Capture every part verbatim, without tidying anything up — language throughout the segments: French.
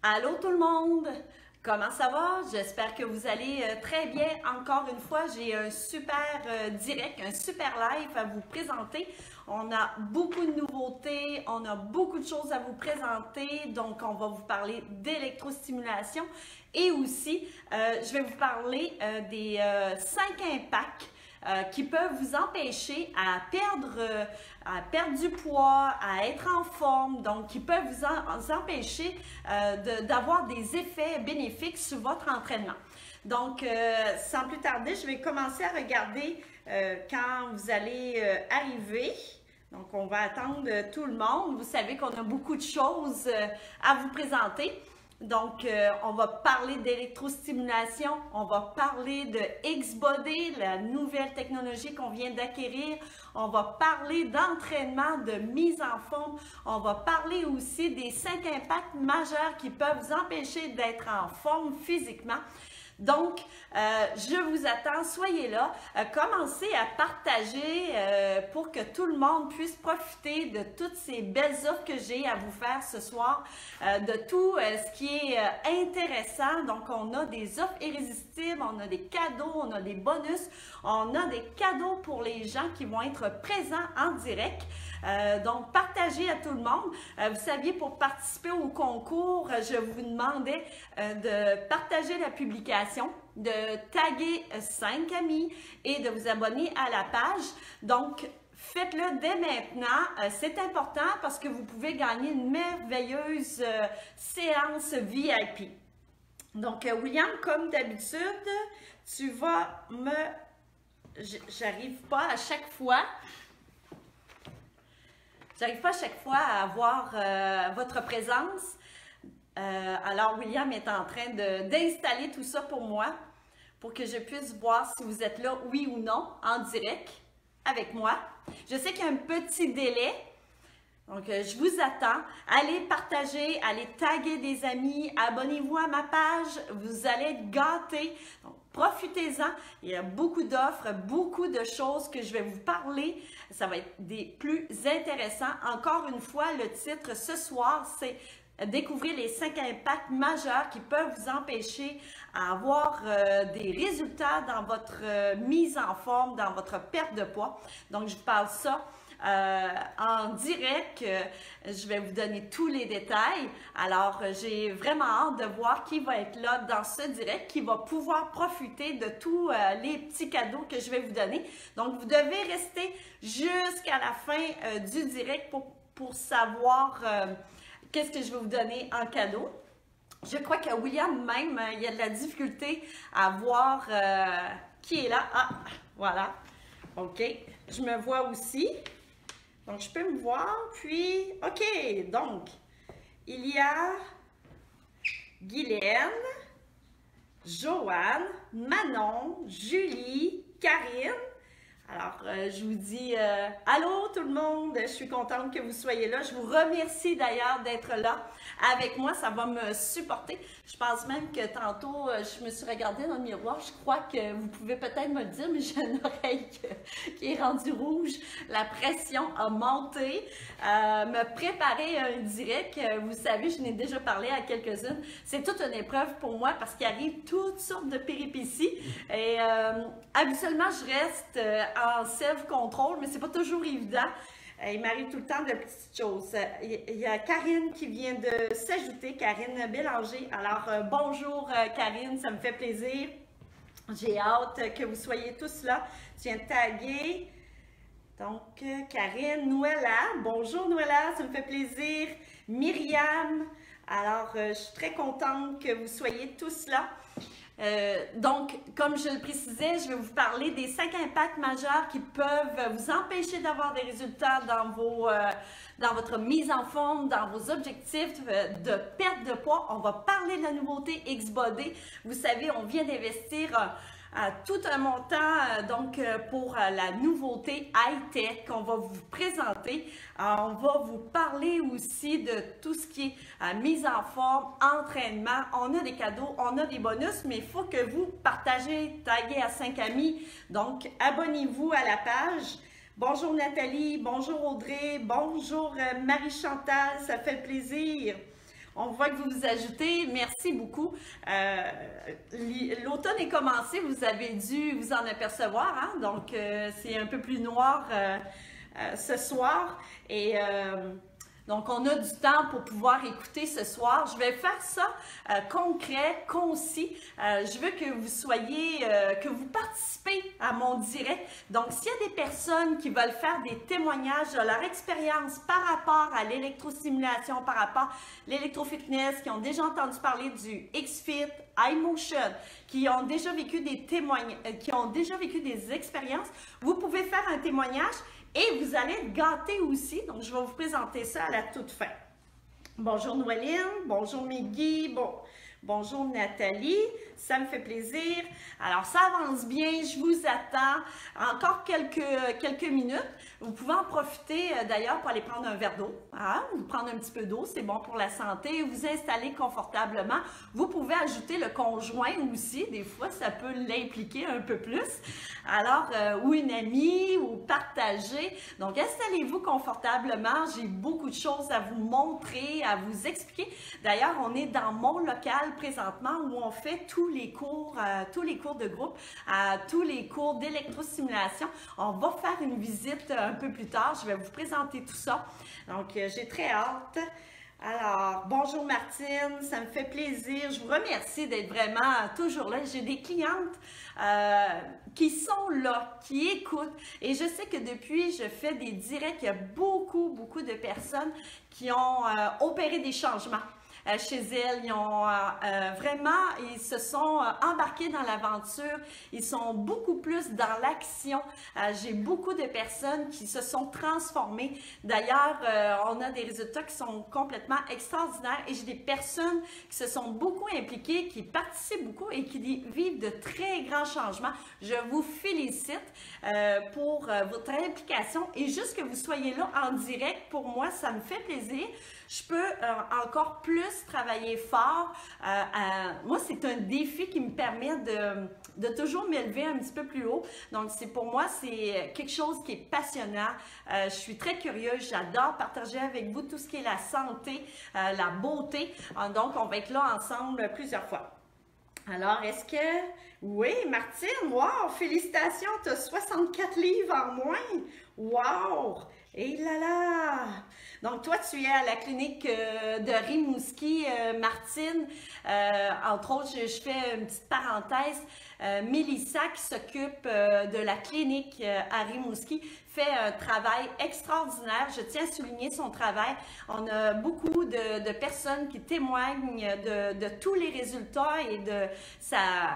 Allô tout le monde! Comment ça va? J'espère que vous allez euh, très bien. Encore une fois, j'ai un super euh, direct, un super live à vous présenter. On a beaucoup de nouveautés, on a beaucoup de choses à vous présenter. Donc, on va vous parler d'électrostimulation et aussi, euh, je vais vous parler euh, des euh, cinq impacts Euh, qui peuvent vous empêcher à perdre, euh, à perdre du poids, à être en forme, donc qui peuvent vous, en, vous empêcher euh, d'avoir de, des effets bénéfiques sur votre entraînement. Donc, euh, sans plus tarder, je vais commencer à regarder euh, quand vous allez euh, arriver. Donc, on va attendre tout le monde. Vous savez qu'on a beaucoup de choses euh, à vous présenter. Donc, euh, on va parler d'électrostimulation, on va parler de X-Body, la nouvelle technologie qu'on vient d'acquérir. On va parler d'entraînement, de mise en forme. On va parler aussi des cinq impacts majeurs qui peuvent vous empêcher d'être en forme physiquement. Donc, euh, je vous attends, soyez là, euh, commencez à partager euh, pour que tout le monde puisse profiter de toutes ces belles offres que j'ai à vous faire ce soir, euh, de tout euh, ce qui est euh, intéressant. Donc, on a des offres irrésistibles, on a des cadeaux, on a des bonus, on a des cadeaux pour les gens qui vont être présents en direct. Euh, donc, partagez à tout le monde. Euh, vous saviez, pour participer au concours, je vous demandais euh, de partager la publication, de taguer cinq amis et de vous abonner à la page. Donc, faites-le dès maintenant. Euh, C'est important parce que vous pouvez gagner une merveilleuse euh, séance V I P. Donc, euh, William, comme d'habitude, tu vas me... J'arrive pas à chaque fois... J'arrive pas à chaque fois à avoir euh, votre présence. Euh, alors, William est en train d'installer tout ça pour moi, pour que je puisse voir si vous êtes là, oui ou non, en direct avec moi. Je sais qu'il y a un petit délai, donc euh, je vous attends. Allez partager, allez taguer des amis, abonnez-vous à ma page, vous allez être gâtés. Donc, profitez-en, il y a beaucoup d'offres, beaucoup de choses que je vais vous parler. Ça va être des plus intéressants. Encore une fois, le titre ce soir, c'est découvrir les cinq impacts majeurs qui peuvent vous empêcher à avoir euh, des résultats dans votre euh, mise en forme, dans votre perte de poids. Donc, je vous parle ça Euh, en direct. Euh, je vais vous donner tous les détails. Alors, euh, j'ai vraiment hâte de voir qui va être là dans ce direct, qui va pouvoir profiter de tous euh, les petits cadeaux que je vais vous donner. Donc, vous devez rester jusqu'à la fin euh, du direct pour, pour savoir euh, qu'est-ce que je vais vous donner en cadeau. Je crois que William même, euh, il y a de la difficulté à voir euh, qui est là. Ah, voilà. OK. Je me vois aussi. Donc, je peux me voir, puis, OK, donc, il y a Guylaine, Joanne, Manon, Julie, Karine. Alors, euh, je vous dis euh, allô tout le monde, je suis contente que vous soyez là. Je vous remercie d'ailleurs d'être là avec moi, ça va me supporter. Je pense même que tantôt, euh, je me suis regardée dans le miroir, je crois que vous pouvez peut-être me le dire, mais j'ai une oreille que, qui est rendue rouge. La pression a monté. Euh, me préparer à un direct, vous savez, je n'ai déjà parlé à quelques-unes. C'est toute une épreuve pour moi parce qu'il arrive toutes sortes de péripéties. Et euh, habituellement, je reste euh, en self-control, mais c'est pas toujours évident. Il m'arrive tout le temps de petites choses. Il y a Karine qui vient de s'ajouter, Karine Bélanger. Alors, euh, bonjour euh, Karine, ça me fait plaisir. J'ai hâte que vous soyez tous là. Tu viens de taguer. Donc, euh, Karine, Noëlla. Bonjour Noëlla, ça me fait plaisir. Myriam. Alors, euh, je suis très contente que vous soyez tous là. Euh, donc, comme je le précisais, je vais vous parler des cinq impacts majeurs qui peuvent vous empêcher d'avoir des résultats dans, vos, euh, dans votre mise en forme, dans vos objectifs de perte de poids. On va parler de la nouveauté X-Body. Vous savez, on vient d'investir euh, euh, tout un montant euh, donc euh, pour euh, la nouveauté high-tech qu'on va vous présenter. Euh, on va vous parler aussi de tout ce qui est euh, mise en forme, entraînement. On a des cadeaux, on a des bonus, mais il faut que vous partagez, taguez à cinq amis. Donc, abonnez-vous à la page. Bonjour Nathalie, bonjour Audrey, bonjour euh, Marie-Chantal, ça fait plaisir. On voit que vous vous ajoutez. Merci beaucoup. Euh, L'automne est commencé. Vous avez dû vous en apercevoir. Hein? Donc, euh, c'est un peu plus noir euh, euh, ce soir. Et... Euh, Donc, on a du temps pour pouvoir écouter ce soir. Je vais faire ça euh, concret, concis. Euh, je veux que vous soyez, euh, que vous participez à mon direct. Donc, s'il y a des personnes qui veulent faire des témoignages de leur expérience par rapport à l'électrostimulation, par rapport à l'électrofitness, qui ont déjà entendu parler du X-Fit, iMotion, qui ont déjà vécu des témoignages, qui ont déjà vécu des expériences, vous pouvez faire un témoignage. Et vous allez être gâtés aussi, donc je vais vous présenter ça à la toute fin. Bonjour Noéline, bonjour Miggy, bon, bonjour Nathalie, ça me fait plaisir. Alors ça avance bien, je vous attends. Encore quelques, quelques minutes. Vous pouvez en profiter euh, d'ailleurs pour aller prendre un verre d'eau, hein? Vous prendre un petit peu d'eau, c'est bon pour la santé, vous installer confortablement. Vous pouvez ajouter le conjoint aussi, des fois ça peut l'impliquer un peu plus. Alors, euh, ou une amie, ou partager. Donc, installez-vous confortablement. J'ai beaucoup de choses à vous montrer, à vous expliquer. D'ailleurs, on est dans mon local présentement où on fait tous les cours, euh, tous les cours de groupe, euh, tous les cours d'électrostimulation. On va faire une visite un peu plus tard. Je vais vous présenter tout ça. Donc, euh, j'ai très hâte. Alors, bonjour Martine, ça me fait plaisir. Je vous remercie d'être vraiment toujours là. J'ai des clientes euh, qui sont là, qui écoutent. Et je sais que depuis, je fais des directs, il y a beaucoup, beaucoup de personnes qui ont euh, opéré des changements. Euh, chez elles, ils ont euh, euh, vraiment, ils se sont euh, embarqués dans l'aventure, ils sont beaucoup plus dans l'action. Euh, j'ai beaucoup de personnes qui se sont transformées. D'ailleurs, euh, on a des résultats qui sont complètement extraordinaires et j'ai des personnes qui se sont beaucoup impliquées, qui participent beaucoup et qui vivent de très grands changements. Je vous félicite euh, pour euh, votre implication et juste que vous soyez là en direct, pour moi, ça me fait plaisir. Je peux euh, encore plus travailler fort. Euh, euh, moi, c'est un défi qui me permet de, de toujours m'élever un petit peu plus haut. Donc, c'est pour moi, c'est quelque chose qui est passionnant. Euh, je suis très curieuse. J'adore partager avec vous tout ce qui est la santé, euh, la beauté. Euh, donc, on va être là ensemble plusieurs fois. Alors, est-ce que... Oui, Martine, wow, félicitations, tu as soixante-quatre livres en moins. Wow! Et là là! Donc, toi, tu es à la clinique euh, de Rimouski, euh, Martine. Euh, entre autres, je, je fais une petite parenthèse. Euh, Mélissa, qui s'occupe euh, de la clinique euh, à Rimouski, fait un travail extraordinaire. Je tiens à souligner son travail. On a beaucoup de, de personnes qui témoignent de, de tous les résultats et de sa...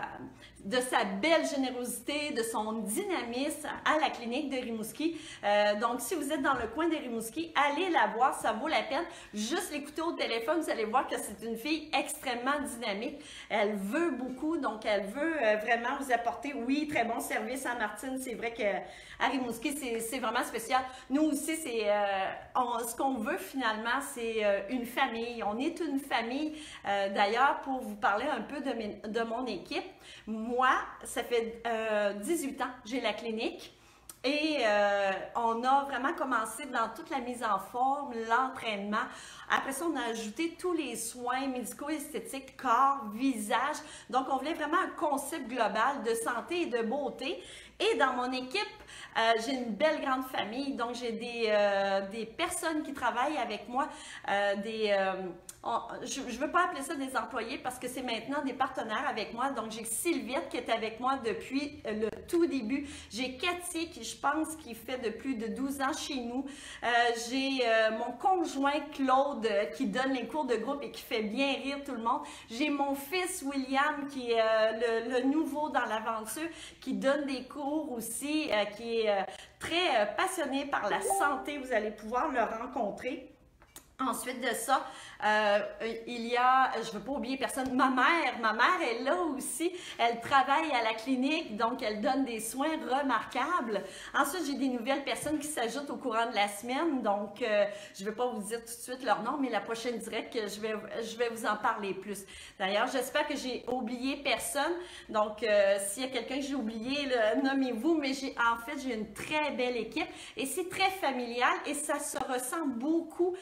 de sa belle générosité, de son dynamisme à la clinique de Rimouski. Euh, donc, si vous êtes dans le coin de Rimouski, allez la voir, ça vaut la peine. Juste l'écouter au téléphone, vous allez voir que c'est une fille extrêmement dynamique. Elle veut beaucoup, donc elle veut euh, vraiment vous apporter, oui, très bon service à Martine. C'est vrai qu'à Rimouski, c'est vraiment spécial. Nous aussi, c'est euh, ce qu'on veut finalement, c'est euh, une famille. On est une famille. Euh, D'ailleurs, pour vous parler un peu de, mes, de mon équipe, moi, ça fait euh, dix-huit ans que j'ai la clinique et euh, on a vraiment commencé dans toute la mise en forme, l'entraînement. Après ça, on a ajouté tous les soins médicaux, esthétiques, corps, visage. Donc, on voulait vraiment un concept global de santé et de beauté. Et dans mon équipe, euh, j'ai une belle grande famille. Donc, j'ai des, euh, des personnes qui travaillent avec moi, euh, des... Euh, On, je ne veux pas appeler ça des employés parce que c'est maintenant des partenaires avec moi. Donc, j'ai Sylviette qui est avec moi depuis le tout début. J'ai Cathy qui, je pense, qui fait de plus de douze ans chez nous. Euh, j'ai euh, mon conjoint Claude euh, qui donne les cours de groupe et qui fait bien rire tout le monde. J'ai mon fils William qui est euh, le, le nouveau dans l'aventure, qui donne des cours aussi, euh, qui est euh, très euh, passionné par la santé. Vous allez pouvoir le rencontrer. Ensuite de ça, euh, il y a, je ne veux pas oublier personne, ma mère. Ma mère est là aussi. Elle travaille à la clinique, donc elle donne des soins remarquables. Ensuite, j'ai des nouvelles personnes qui s'ajoutent au courant de la semaine. Donc, euh, je ne vais pas vous dire tout de suite leur nom, mais la prochaine direct, je vais, je vais vous en parler plus. D'ailleurs, j'espère que j'ai oublié personne. Donc, euh, s'il y a quelqu'un que j'ai oublié, nommez-vous. Mais j'ai, en fait, j'ai une très belle équipe et c'est très familial et ça se ressent beaucoup dans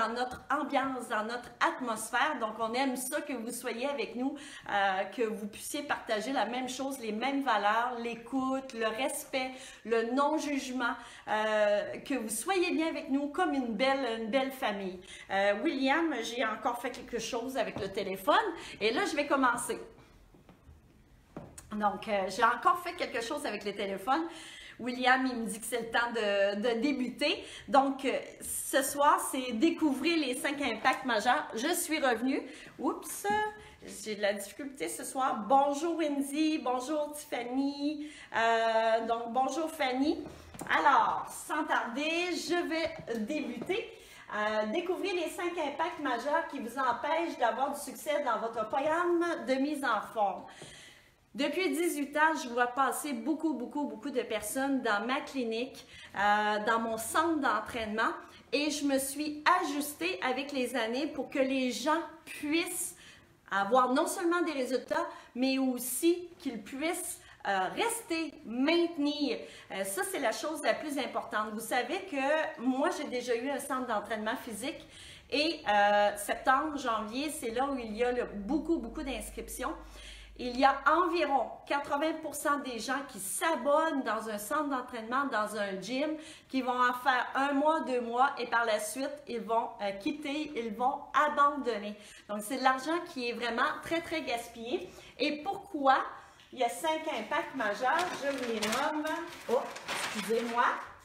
dans notre ambiance, dans notre atmosphère. Donc, on aime ça que vous soyez avec nous, euh, que vous puissiez partager la même chose, les mêmes valeurs, l'écoute, le respect, le non-jugement, euh, que vous soyez bien avec nous comme une belle, une belle famille. Euh, William, j'ai encore fait quelque chose avec le téléphone et là, je vais commencer. Donc, euh, j'ai encore fait quelque chose avec le téléphone. William, il me dit que c'est le temps de, de débuter. Donc, euh, ce soir, c'est découvrir les cinq impacts majeurs. Je suis revenue. Oups, j'ai de la difficulté ce soir. Bonjour Wendy, bonjour Tiffany. Euh, donc, bonjour Fanny. Alors, sans tarder, je vais débuter. Euh, découvrir les cinq impacts majeurs qui vous empêchent d'avoir du succès dans votre programme de mise en forme. Depuis dix-huit ans, je vois passer beaucoup, beaucoup, beaucoup de personnes dans ma clinique, euh, dans mon centre d'entraînement et je me suis ajustée avec les années pour que les gens puissent avoir non seulement des résultats, mais aussi qu'ils puissent euh, rester, maintenir. Euh, ça, c'est la chose la plus importante. Vous savez que moi, j'ai déjà eu un centre d'entraînement physique et euh, septembre, janvier, c'est là où il y a le, beaucoup, beaucoup d'inscriptions. Il y a environ quatre-vingts pour cent des gens qui s'abonnent dans un centre d'entraînement, dans un gym, qui vont en faire un mois, deux mois et par la suite, ils vont euh, quitter, ils vont abandonner. Donc, c'est de l'argent qui est vraiment très, très gaspillé. Et pourquoi? Il y a cinq impacts majeurs, je vous les nomme. Oh, excusez-moi.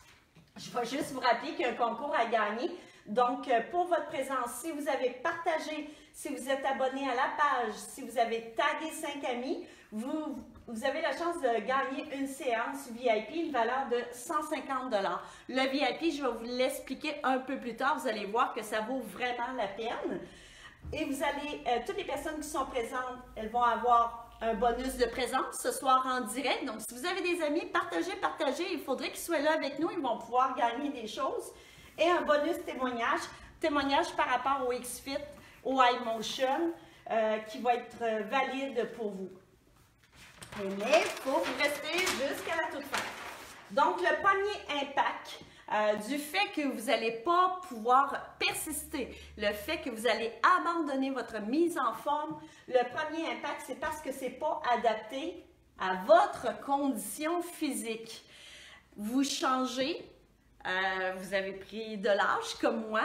Je vais juste vous rappeler qu'il y a un concours à gagner. Donc, pour votre présence, si vous avez partagé, si vous êtes abonné à la page, si vous avez tagué cinq amis, vous, vous avez la chance de gagner une séance V I P, une valeur de cent cinquante dollars. Le V I P, je vais vous l'expliquer un peu plus tard. Vous allez voir que ça vaut vraiment la peine. Et vous allez, euh, toutes les personnes qui sont présentes, elles vont avoir un bonus de présence ce soir en direct. Donc, si vous avez des amis, partagez, partagez. Il faudrait qu'ils soient là avec nous. Ils vont pouvoir gagner des choses. Et un bonus témoignage, témoignage par rapport au X-Fit, au iMotion, euh, qui va être euh, valide pour vous. Mais il faut rester jusqu'à la toute fin. Donc, le premier impact euh, du fait que vous n'allez pas pouvoir persister, le fait que vous allez abandonner votre mise en forme, le premier impact, c'est parce que ce n'est pas adapté à votre condition physique. Vous changez. Euh, vous avez pris de l'âge comme moi.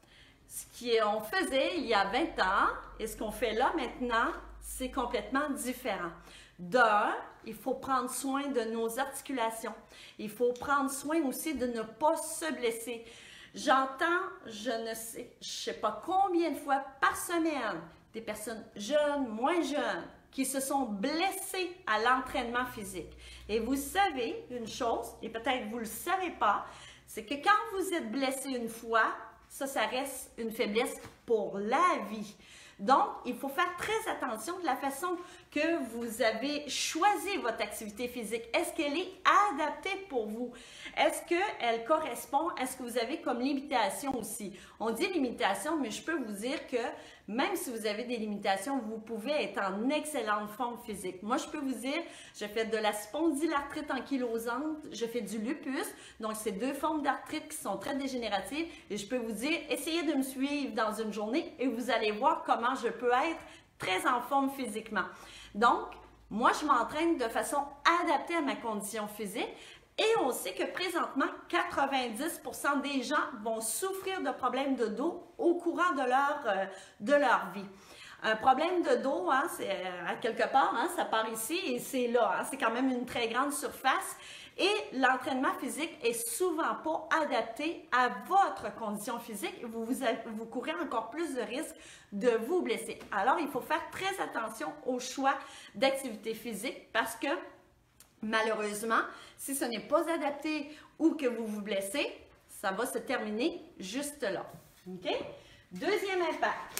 Ce qu'on faisait il y a vingt ans et ce qu'on fait là maintenant, c'est complètement différent. D'un, il faut prendre soin de nos articulations. Il faut prendre soin aussi de ne pas se blesser. J'entends, je ne sais, je sais pas combien de fois par semaine, des personnes jeunes, moins jeunes, qui se sont blessées à l'entraînement physique. Et vous savez une chose, et peut-être vous ne le savez pas, c'est que quand vous êtes blessé une fois, ça, ça reste une faiblesse pour la vie. Donc, il faut faire très attention de la façon que vous avez choisi votre activité physique. Est-ce qu'elle est adaptée pour vous? Est-ce qu'elle correspond à ce que vous avez comme limitation aussi? On dit limitation, mais je peux vous dire que même si vous avez des limitations, vous pouvez être en excellente forme physique. Moi, je peux vous dire, je fais de la spondylarthrite ankylosante, je fais du lupus, donc c'est deux formes d'arthrite qui sont très dégénératives. Et je peux vous dire, essayez de me suivre dans une journée et vous allez voir comment je peux être très en forme physiquement. Donc, moi, je m'entraîne de façon adaptée à ma condition physique. Et on sait que présentement, quatre-vingt-dix pour cent des gens vont souffrir de problèmes de dos au courant de leur, euh, de leur vie. Un problème de dos, hein, c'est euh, à quelque part, hein, ça part ici et c'est là. Hein, c'est quand même une très grande surface. Et l'entraînement physique est souvent pas adapté à votre condition physique. Vous, vous, vous courez encore plus de risques de vous blesser. Alors, il faut faire très attention au choix d'activité physique parce que malheureusement, si ce n'est pas adapté ou que vous vous blessez, ça va se terminer juste là. OK? Deuxième impact,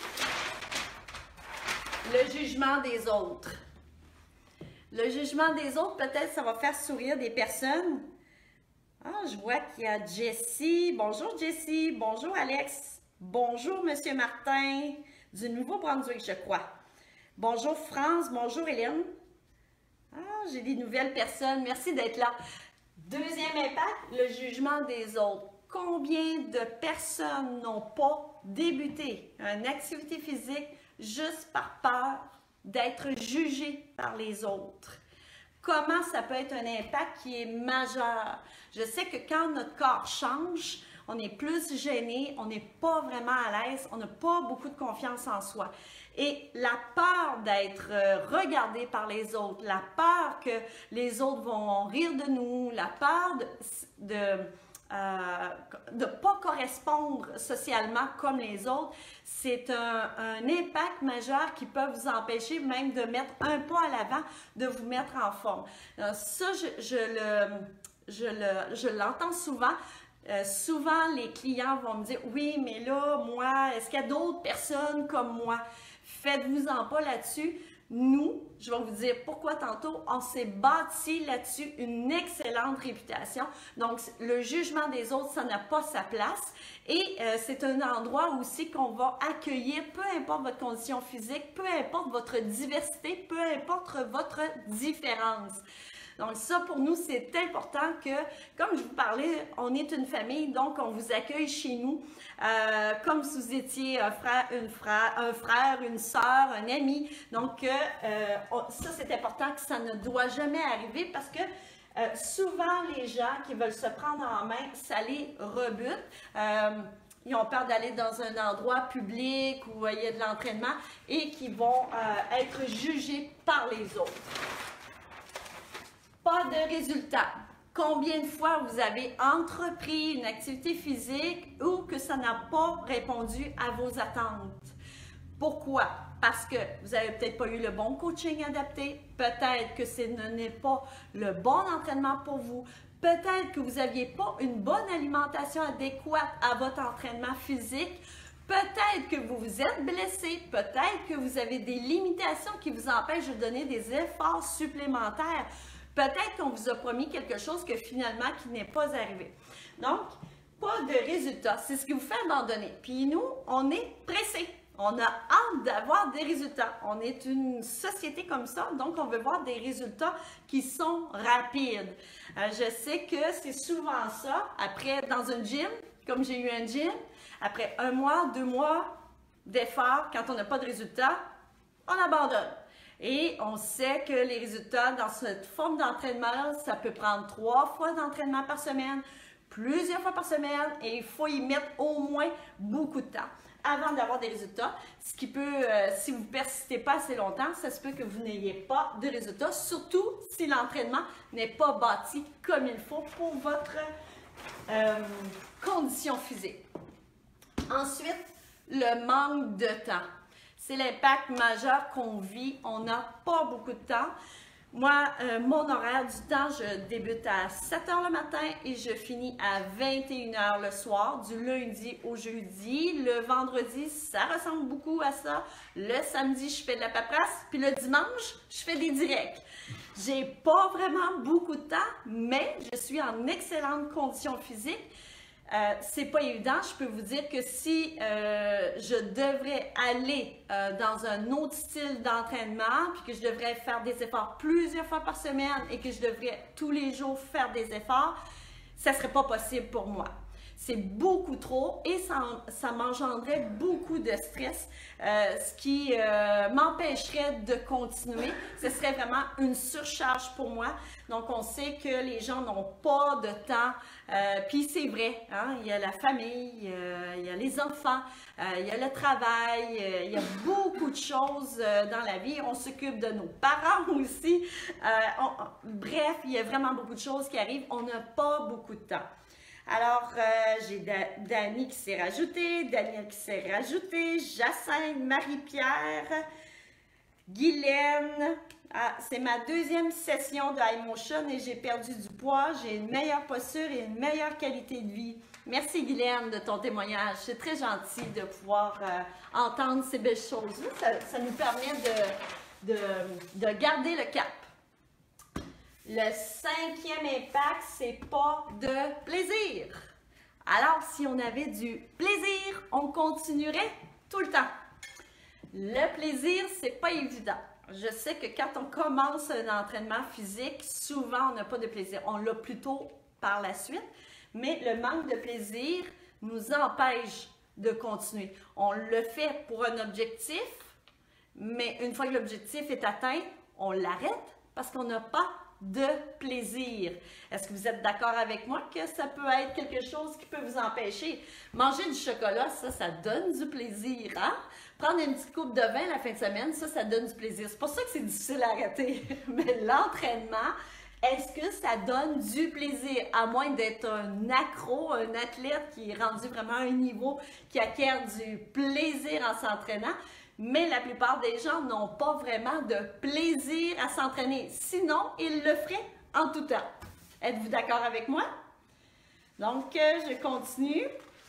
le jugement des autres. Le jugement des autres, peut-être, ça va faire sourire des personnes. Ah, je vois qu'il y a Jessie. Bonjour Jessie. Bonjour Alex. Bonjour Monsieur Martin du Nouveau-Brunswick, je crois. Bonjour France. Bonjour Hélène. Ah, j'ai des nouvelles personnes. Merci d'être là. Deuxième impact, le jugement des autres. combien de personnes n'ont pas débuté une activité physique juste par peur d'être jugé par les autres? Comment ça peut être un impact qui est majeur? Je sais que quand notre corps change, on est plus gêné, on n'est pas vraiment à l'aise, on n'a pas beaucoup de confiance en soi. Et la peur d'être regardé par les autres, la peur que les autres vont rire de nous, la peur de... de Euh, de ne pas correspondre socialement comme les autres, c'est un, un impact majeur qui peut vous empêcher même de mettre un pas à l'avant, de vous mettre en forme. Alors, ça, je, je le, je le, je l'entends souvent. Euh, souvent, les clients vont me dire « Oui, mais là, moi, est-ce qu'il y a d'autres personnes comme moi? » Faites-vous-en pas là-dessus. Nous, je vais vous dire pourquoi tantôt, on s'est bâti là-dessus une excellente réputation. Donc, le jugement des autres, ça n'a pas sa place. Et euh, c'est un endroit aussi qu'on va accueillir, peu importe votre condition physique, peu importe votre diversité, peu importe votre différence. Donc ça, pour nous, c'est important que, comme je vous parlais, on est une famille, donc on vous accueille chez nous euh, comme si vous étiez un frère, une frère, un frère, une sœur, un ami. Donc euh, on, ça, c'est important que ça ne doit jamais arriver parce que euh, souvent, les gens qui veulent se prendre en main, ça les rebute. Euh, Ils ont peur d'aller dans un endroit public où il y a de l'entraînement et qui vont euh, être jugés par les autres. Pas de résultat. Combien de fois vous avez entrepris une activité physique ou que ça n'a pas répondu à vos attentes? Pourquoi? Parce que vous n'avez peut-être pas eu le bon coaching adapté, peut-être que ce n'est pas le bon entraînement pour vous, peut-être que vous n'aviez pas une bonne alimentation adéquate à votre entraînement physique, peut-être que vous vous êtes blessé, peut-être que vous avez des limitations qui vous empêchent de donner des efforts supplémentaires. Peut-être qu'on vous a promis quelque chose que finalement qui n'est pas arrivé. Donc, pas de résultats. C'est ce qui vous fait abandonner. Puis nous, on est pressés. On a hâte d'avoir des résultats. On est une société comme ça, donc on veut voir des résultats qui sont rapides. Euh, je sais que c'est souvent ça. Après, dans un gym, comme j'ai eu un gym, après un mois, deux mois d'efforts, quand on n'a pas de résultats, on abandonne. Et on sait que les résultats dans cette forme d'entraînement, ça peut prendre trois fois d'entraînement par semaine, plusieurs fois par semaine, et il faut y mettre au moins beaucoup de temps avant d'avoir des résultats. Ce qui peut, euh, si vous ne persistez pas assez longtemps, ça se peut que vous n'ayez pas de résultats, surtout si l'entraînement n'est pas bâti comme il faut pour votre euh, condition physique. Ensuite, le manque de temps. C'est l'impact majeur qu'on vit. On n'a pas beaucoup de temps. Moi, euh, mon horaire du temps, je débute à sept heures le matin et je finis à vingt et une heures le soir, du lundi au jeudi. Le vendredi, ça ressemble beaucoup à ça. Le samedi, je fais de la paperasse. Puis le dimanche, je fais des directs. J'ai pas vraiment beaucoup de temps, mais je suis en excellente condition physique. Euh, c'est pas évident, je peux vous dire que si euh, je devrais aller euh, dans un autre style d'entraînement, puis que je devrais faire des efforts plusieurs fois par semaine et que je devrais tous les jours faire des efforts, ça serait pas possible pour moi. C'est beaucoup trop et ça, ça m'engendrerait beaucoup de stress, euh, ce qui euh, m'empêcherait de continuer. Ce serait vraiment une surcharge pour moi. Donc, on sait que les gens n'ont pas de temps. Euh, Puis c'est vrai, hein, il y a la famille, euh, il y a les enfants, euh, il y a le travail, euh, il y a beaucoup de choses euh, dans la vie. On s'occupe de nos parents aussi. Euh, on, bref, il y a vraiment beaucoup de choses qui arrivent. On n'a pas beaucoup de temps. Alors, euh, j'ai Dani qui s'est rajouté, Daniel qui s'est rajouté, Jacinthe, Marie-Pierre, Guylaine. Ah, c'est ma deuxième session de iMotion et j'ai perdu du poids. J'ai une meilleure posture et une meilleure qualité de vie. Merci Guylaine de ton témoignage. C'est très gentil de pouvoir euh, entendre ces belles choses-là. Ça, ça nous permet de, de, de garder le cap. Le cinquième impact, c'est pas de plaisir. Alors, si on avait du plaisir, on continuerait tout le temps. Le plaisir, c'est pas évident. Je sais que quand on commence un entraînement physique, souvent on n'a pas de plaisir. On l'a plutôt par la suite. mais le manque de plaisir nous empêche de continuer. On le fait pour un objectif, mais une fois que l'objectif est atteint, on l'arrête parce qu'on n'a pas de plaisir. Est-ce que vous êtes d'accord avec moi que ça peut être quelque chose qui peut vous empêcher? Manger du chocolat, ça, ça donne du plaisir, hein? Prendre une petite coupe de vin la fin de semaine, ça, ça donne du plaisir. C'est pour ça que c'est difficile à arrêter. Mais l'entraînement, est-ce que ça donne du plaisir? À moins d'être un accro, un athlète qui est rendu vraiment à un niveau qui acquiert du plaisir en s'entraînant. Mais la plupart des gens n'ont pas vraiment de plaisir à s'entraîner. Sinon, ils le feraient en tout temps. Êtes-vous d'accord avec moi? Donc, euh, je continue.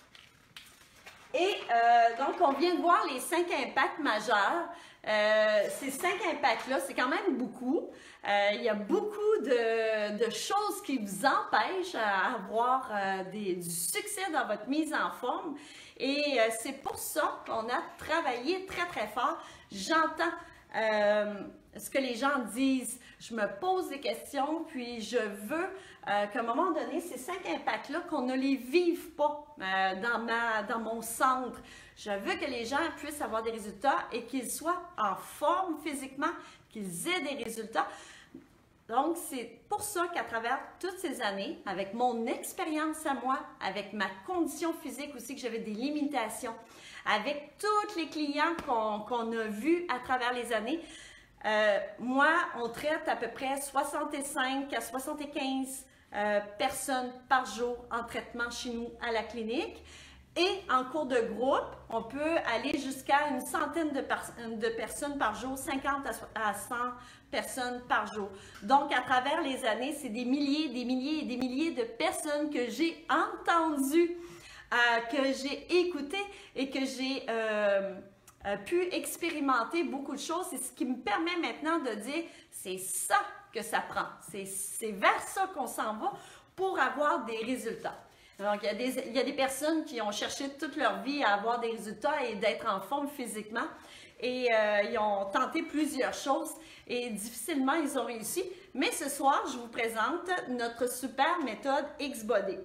Et euh, donc, on vient de voir les cinq impacts majeurs. Euh, ces cinq impacts-là, c'est quand même beaucoup. Euh, il y a beaucoup de, de choses qui vous empêchent à avoir euh, des, du succès dans votre mise en forme. Et euh, c'est pour ça qu'on a travaillé très, très fort. J'entends euh, ce que les gens disent. Je me pose des questions, puis je veux euh, qu'à un moment donné, ces cinq impacts-là, qu'on ne les vive pas euh, dans, ma, dans mon centre. Je veux que les gens puissent avoir des résultats et qu'ils soient en forme physiquement, qu'ils aient des résultats. Donc, c'est pour ça qu'à travers toutes ces années, avec mon expérience à moi, avec ma condition physique aussi, que j'avais des limitations, avec tous les clients qu'on qu'on a vus à travers les années, euh, moi, on traite à peu près soixante-cinq à soixante-quinze euh, personnes par jour en traitement chez nous à la clinique. Et en cours de groupe, on peut aller jusqu'à une centaine de, de personnes par jour, cinquante à cent personnes par jour. Donc, à travers les années, c'est des milliers, des milliers et des milliers de personnes que j'ai entendues, euh, que j'ai écoutées et que j'ai euh, euh, pu expérimenter beaucoup de choses. C'est ce qui me permet maintenant de dire, c'est ça que ça prend. C'est vers ça qu'on s'en va pour avoir des résultats. Donc, il y, a des, il y a des personnes qui ont cherché toute leur vie à avoir des résultats et d'être en forme physiquement. Et euh, ils ont tenté plusieurs choses et difficilement ils ont réussi. Mais ce soir, je vous présente notre super méthode X-Body.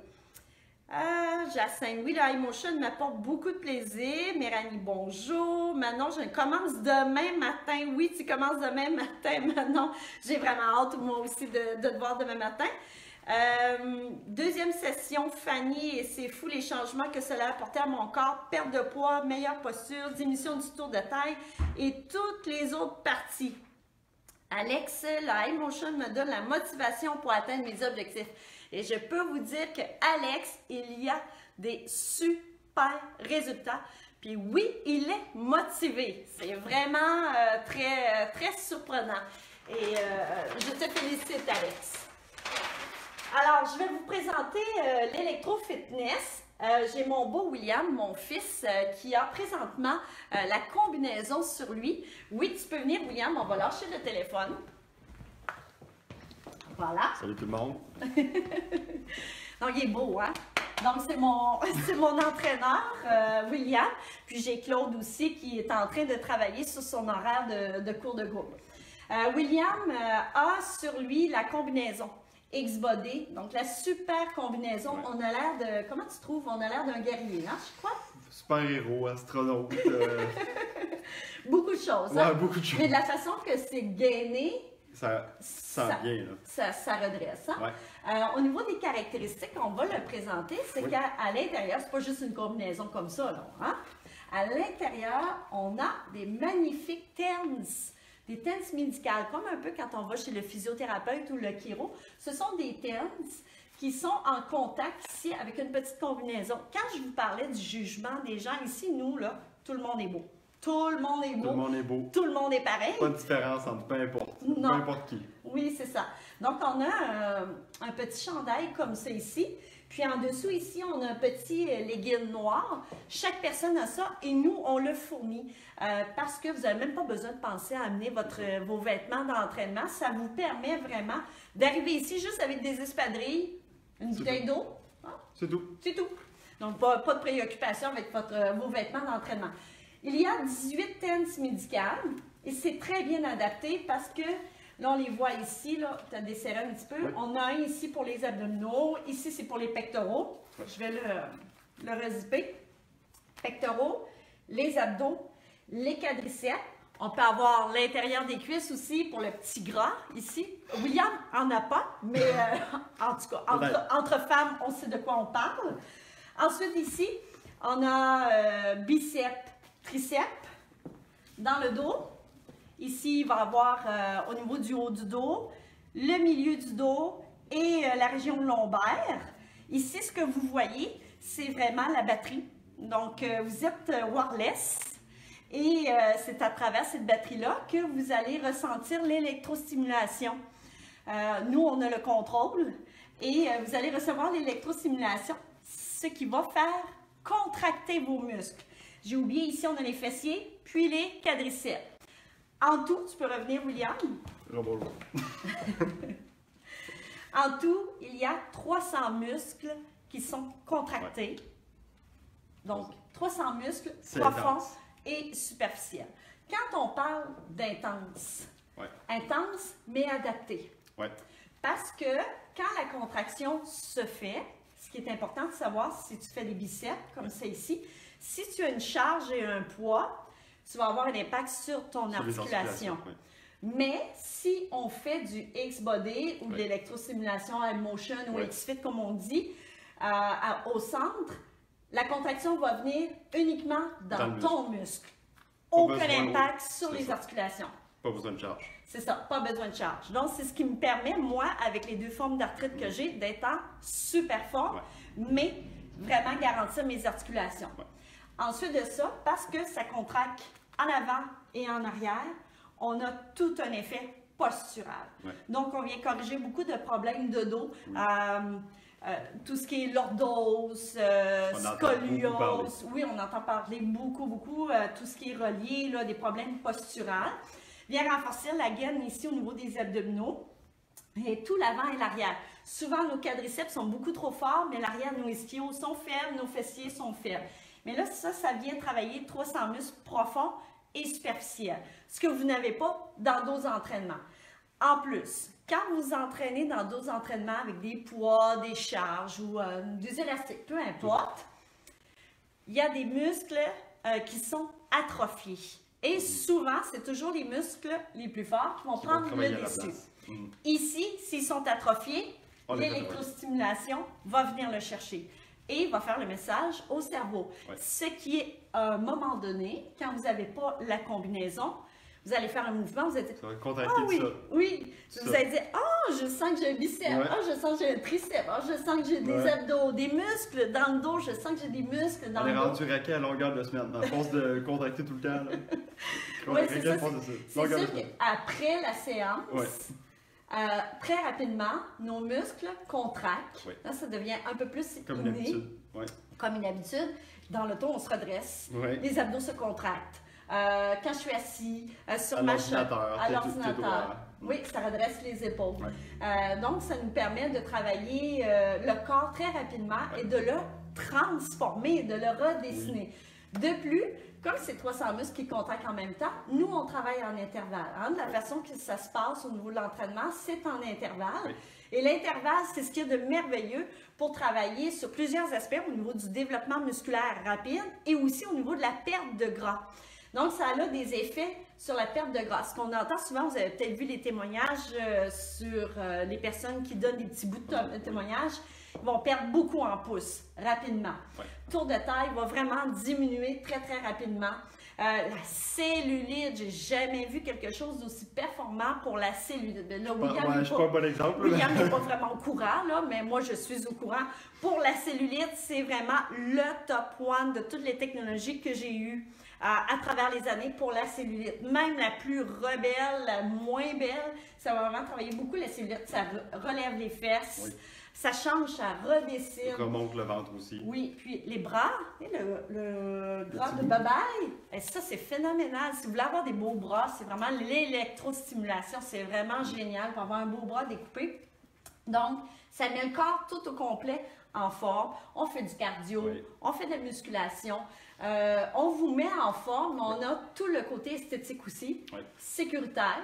Euh, Jacinthe, oui, le iMotion m'apporte beaucoup de plaisir. Méranie, bonjour. Manon, je commence demain matin. Oui, tu commences demain matin, Manon. J'ai vraiment hâte, moi aussi, de, de te voir demain matin. Euh, deuxième session, Fanny, et c'est fou les changements que cela a apporté à mon corps, perte de poids, meilleure posture, diminution du tour de taille et toutes les autres parties. Alex, la iMotion me donne la motivation pour atteindre mes objectifs. Et je peux vous dire que Alex, il y a des super résultats. Puis oui, il est motivé. C'est vraiment euh, très, très surprenant. Et euh, je te félicite, Alex. Alors, je vais vous présenter euh, l'électro-fitness. Euh, J'ai mon beau William, mon fils, euh, qui a présentement euh, la combinaison sur lui. Oui, tu peux venir, William, on va lâcher le téléphone. Voilà. Salut tout le monde. Donc, il est beau, hein? Donc, c'est mon, c'est mon entraîneur, euh, William. Puis, j'ai Claude aussi qui est en train de travailler sur son horaire de, de cours de groupe. Euh, William euh, a sur lui la combinaison X-Body, donc la super combinaison. Ouais. On a l'air de... Comment tu trouves? On a l'air d'un guerrier, hein, je crois? Super-héros, astronaute. Euh... beaucoup de choses. Ouais, hein? beaucoup de choses. Mais de la façon que c'est gainé, ça sent bien, là. Ça, ça redresse. Hein? Ouais. Euh, au niveau des caractéristiques, on va le présenter, c'est oui. qu'à l'intérieur, c'est pas juste une combinaison comme ça, là. Hein? À l'intérieur, on a des magnifiques tens. Des tens médicales, comme un peu quand on va chez le physiothérapeute ou le chiro. Ce sont des tens qui sont en contact ici avec une petite combinaison. Quand je vous parlais du jugement des gens ici, nous, là, tout le monde est beau. Tout le monde est beau. Tout le monde est beau. Tout le monde est pareil. Pas de différence entre peu importe. Non. Peu importe qui. Oui, c'est ça. Donc, on a un, un petit chandail comme ça ici. Puis en dessous ici, on a un petit legging noir. Chaque personne a ça et nous, on le fournit euh, parce que vous n'avez même pas besoin de penser à amener votre, vos vêtements d'entraînement. Ça vous permet vraiment d'arriver ici juste avec des espadrilles, une bouteille d'eau. Hein? C'est tout. C'est tout. Donc, pas, pas de préoccupation avec votre, vos vêtements d'entraînement. Il y a dix-huit tens médicales et c'est très bien adapté parce que Là, on les voit ici, là, tu as desserré un petit peu. Oui. On a un ici pour les abdominaux. Ici, c'est pour les pectoraux. Oui. Je vais le, le rezipper. Pectoraux, les abdos, les quadriceps. On peut avoir l'intérieur des cuisses aussi pour le petit gras ici. William en a pas, mais euh, en tout cas, entre, entre femmes, on sait de quoi on parle. Ensuite, ici, on a euh, biceps, triceps dans le dos. Ici, il va y avoir euh, au niveau du haut du dos, le milieu du dos et euh, la région lombaire. Ici, ce que vous voyez, c'est vraiment la batterie. Donc, euh, vous êtes euh, wireless. Et euh, c'est à travers cette batterie-là que vous allez ressentir l'électrostimulation. Euh, nous, on a le contrôle et euh, vous allez recevoir l'électrostimulation, ce qui va faire contracter vos muscles. J'ai oublié, ici, on a les fessiers, puis les quadriceps. En tout, tu peux revenir, William? Bonjour. En tout, il y a trois cents muscles qui sont contractés. Ouais. Donc, trois cents muscles profonds et superficiels. Quand on parle d'intense, ouais. intense mais adapté. Ouais. Parce que quand la contraction se fait, ce qui est important de savoir si tu fais des biceps, comme ouais. ça ici, si tu as une charge et un poids, tu vas avoir un impact sur ton sur articulation. Ouais. Mais si on fait du X-Body ou ouais. de l'électrostimulation L-Motion ou ouais. X-Fit, comme on dit, euh, à, au centre, la contraction va venir uniquement dans, dans ton muscle. muscle. Aucun impact sur les ça. articulations. Pas besoin de charge. C'est ça, pas besoin de charge. Donc, c'est ce qui me permet, moi, avec les deux formes d'arthrite que j'ai, d'être en super fort, ouais. mais vraiment garantir mes articulations. Ouais. Ensuite de ça, parce que ça contracte en avant et en arrière, on a tout un effet postural. Ouais. Donc, on vient corriger beaucoup de problèmes de dos. Oui. Euh, Euh, tout ce qui est lordose, euh, scoliose, oui, on entend parler beaucoup, beaucoup, euh, tout ce qui est relié, là, des problèmes posturaux. Vient renforcer la gaine ici au niveau des abdominaux et tout l'avant et l'arrière. Souvent, nos quadriceps sont beaucoup trop forts, mais l'arrière, nos ischios sont faibles, nos fessiers sont faibles. Mais là, ça, ça vient travailler trois cents muscles profonds et superficiels, ce que vous n'avez pas dans d'autres entraînements. En plus, quand vous entraînez dans d'autres entraînements avec des poids, des charges ou euh, des élastiques, peu importe, il y a des muscles euh, qui sont atrophiés. Et souvent, c'est toujours les muscles les plus forts qui vont qui prendre vont le dessus. Mmh. Ici, s'ils sont atrophiés, l'électrostimulation va venir le chercher et va faire le message au cerveau. Ouais. Ce qui est, à un moment donné, quand vous n'avez pas la combinaison, vous allez faire un mouvement, vous allez dire, ça va contracter ah oui, ça. oui, ça. Vous allez dire, ah, oh, je sens que j'ai un biceps, ah, ouais. oh, je sens que j'ai un triceps, ah, oh, je sens que j'ai des ouais. abdos, des muscles dans le dos, je sens que j'ai des muscles dans On le dos. On est rendu raqué à longueur de semaine, à force de contracter tout le temps. Oui, c'est ça. C'est sûr qu'après la séance, ouais. euh, très rapidement, nos muscles contractent. Ouais. Là, ça devient un peu plus comme une habitude. Ouais. Comme une habitude. Dans le dos, on se redresse, ouais. les abdos se contractent. Euh, quand je suis assis euh, sur à ma chaise, à l'ordinateur, oui, ça redresse les épaules. Ouais. Euh, donc, ça nous permet de travailler euh, le corps très rapidement ouais. et de le transformer, de le redessiner. Oui. De plus, comme c'est trois cents muscles qui contractent en même temps, nous, on travaille en intervalle. Hein? De la ouais. façon que ça se passe au niveau de l'entraînement, c'est en intervalle. Oui. Et l'intervalle, c'est ce qu'il y a de merveilleux pour travailler sur plusieurs aspects au niveau du développement musculaire rapide et aussi au niveau de la perte de gras. Donc, ça a des effets sur la perte de gras. Ce qu'on entend souvent, vous avez peut-être vu les témoignages euh, sur euh, les personnes qui donnent des petits bouts de témoignages, ils vont perdre beaucoup en pouces, rapidement. Ouais. Tour de taille va vraiment diminuer très, très rapidement. Euh, la cellulite, j'ai jamais vu quelque chose d'aussi performant pour la cellulite. Là, William ouais, je suis pas un bon exemple. William n'est pas vraiment au courant, là, mais moi, je suis au courant. Pour la cellulite, c'est vraiment le top one de toutes les technologies que j'ai eues à, à travers les années pour la cellulite. Même la plus rebelle, la moins belle, ça va vraiment travailler beaucoup la cellulite. Ça relève les fesses. Oui. Ça change, ça redessine. Ça remonte le ventre aussi. Oui, puis les bras, le, le gras de babaille, et ça c'est phénoménal. Si vous voulez avoir des beaux bras, c'est vraiment l'électrostimulation, c'est vraiment génial pour avoir un beau bras découpé. Donc, ça met le corps tout au complet en forme. On fait du cardio, oui. on fait de la musculation, euh, on vous met en forme, mais on oui. a tout le côté esthétique aussi, oui. sécuritaire.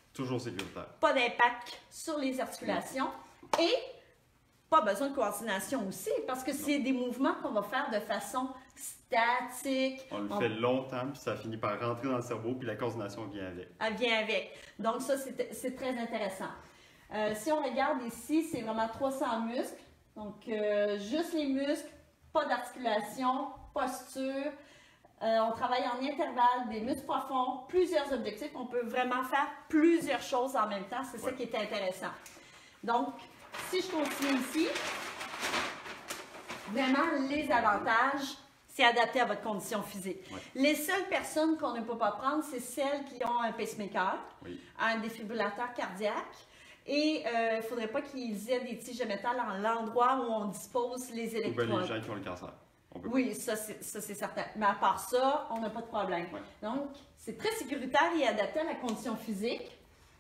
Toujours sécuritaire. Pas d'impact sur les articulations et pas besoin de coordination aussi parce que c'est des mouvements qu'on va faire de façon statique. On le On- fait longtemps, puis ça finit par rentrer dans le cerveau, puis la coordination vient avec. Elle vient avec. Donc ça, c'est c'est très intéressant. Euh, si on regarde ici, c'est vraiment trois cents muscles. Donc, euh, juste les muscles, pas d'articulation, posture. Euh, on travaille en intervalle, des muscles profonds, plusieurs objectifs. On peut vraiment faire plusieurs choses en même temps. C'est ça Ouais. qui est intéressant. Donc, si je continue ici, vraiment les avantages, c'est adapté à votre condition physique. Ouais. Les seules personnes qu'on ne peut pas prendre, c'est celles qui ont un pacemaker, Oui. un défibrillateur cardiaque. Et euh, il ne faudrait pas qu'ils aient des tiges de métal dans l'endroit où on dispose les Ou bien électrodes. les gens qui ont le cancer. On peut Oui, ça c'est ça, c'est certain. Mais à part ça, on n'a pas de problème. Ouais. Donc, c'est très sécuritaire et adapté à la condition physique.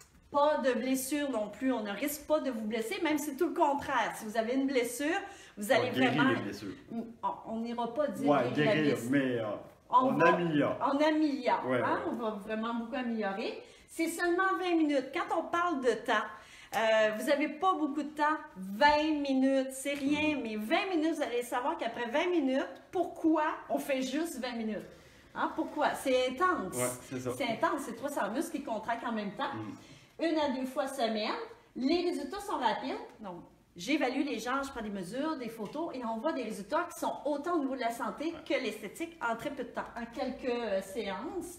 Pas de blessure non plus. On ne risque pas de vous blesser, même si c'est tout le contraire. Si vous avez une blessure, vous On allez guérit vraiment... les blessures. On- On n'ira pas dire Ouais, guérir la guérir, blessure. mais euh, On on, va- améliore. On améliore. Ouais, hein? ouais. On va vraiment beaucoup améliorer. C'est seulement vingt minutes. Quand on parle de temps, euh, vous n'avez pas beaucoup de temps. vingt minutes, c'est rien, mais vingt minutes, vous allez savoir qu'après vingt minutes, pourquoi on fait juste vingt minutes? Hein? Pourquoi? C'est intense. Ouais, c'est ça. C'est intense. C'est trois cents muscles qui contractent en même temps. Mm. Une à deux fois semaine. Les résultats sont rapides. Donc, j'évalue les gens, je prends des mesures, des photos et on voit des résultats qui sont autant au niveau de la santé que l'esthétique en très peu de temps. En quelques euh, séances,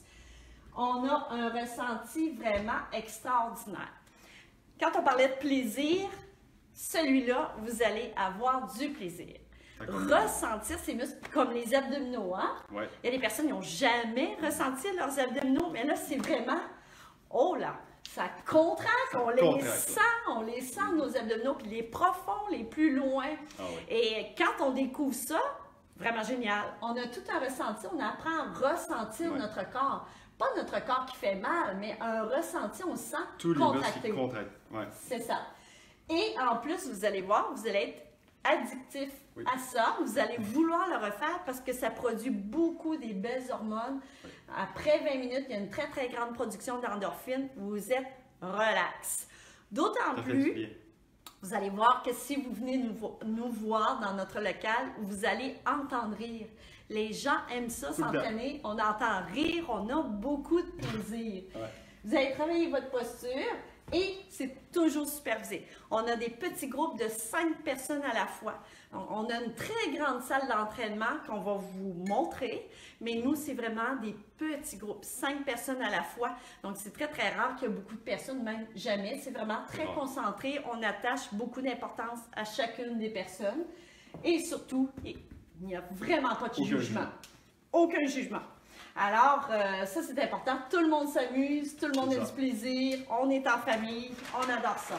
on a un ressenti vraiment extraordinaire. Quand on parlait de plaisir, celui-là, vous allez avoir du plaisir. Fait qu'on- Ressentir ces muscles comme les abdominaux, hein? Ouais. Il y a des personnes qui n'ont jamais ressenti leurs abdominaux, mais là, c'est vraiment, oh là, ça contracte, Ça on les contracte. sent, on les sent, nos abdominaux, puis les profonds, les plus loin. Ah oui. Et quand on découvre ça, vraiment génial, on a tout un ressenti, on apprend à ressentir Ouais. notre corps. Pas notre corps qui fait mal, mais un ressenti, on se sent Tous les muscles contracté. qui contractent. Ouais. C'est ça. Et en plus, vous allez voir, vous allez être addictif Oui. à ça. Vous allez vouloir le refaire parce que ça produit beaucoup des belles hormones. Oui. Après vingt minutes, il y a une très, très grande production d'endorphines. Vous êtes relax. D'autant Ça fait du plus, bien. vous allez voir que si vous venez nous, vo- nous voir dans notre local, vous allez entendre rire. Les gens aiment ça, Tout le temps. s'entraîner. On entend rire, on a beaucoup de plaisir. Ouais. Vous allez travailler votre posture et c'est toujours supervisé. On a des petits groupes de cinq personnes à la fois. On on a une très grande salle d'entraînement qu'on va vous montrer, mais nous, c'est vraiment des petits groupes, cinq personnes à la fois. Donc, c'est très, très rare qu'il y ait beaucoup de personnes, même jamais. C'est vraiment très Rare. concentré. On attache beaucoup d'importance à chacune des personnes. Et surtout, il n'y a vraiment pas de Aucun jugement. jugement. Aucun jugement. Alors, euh, ça, c'est important. Tout le monde s'amuse, tout le monde C'est a ça. du plaisir, on est en famille, on adore ça.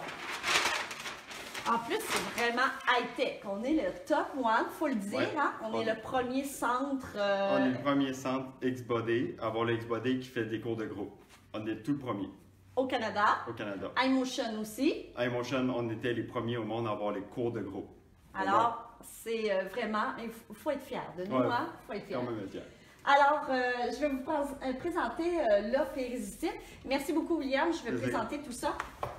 En plus, c'est vraiment high-tech. On est le top one, il faut le dire. Ouais. Hein? On, On est est- le premier centre. euh, On est le premier centre X-Body à avoir le X-Body qui fait des cours de groupe. On est tout le premier au Canada. au Canada. iMotion aussi. iMotion, on était les premiers au monde à avoir les cours de groupe. Alors, c'est euh, vraiment. Il faut, faut être fier de nous, Ouais. hein? Il faut être fier. Quand même fier. Alors, euh, je vais vous prés- euh, présenter euh, l'offre irrésistible. Merci beaucoup, William. Je vais Plaisir. présenter tout ça.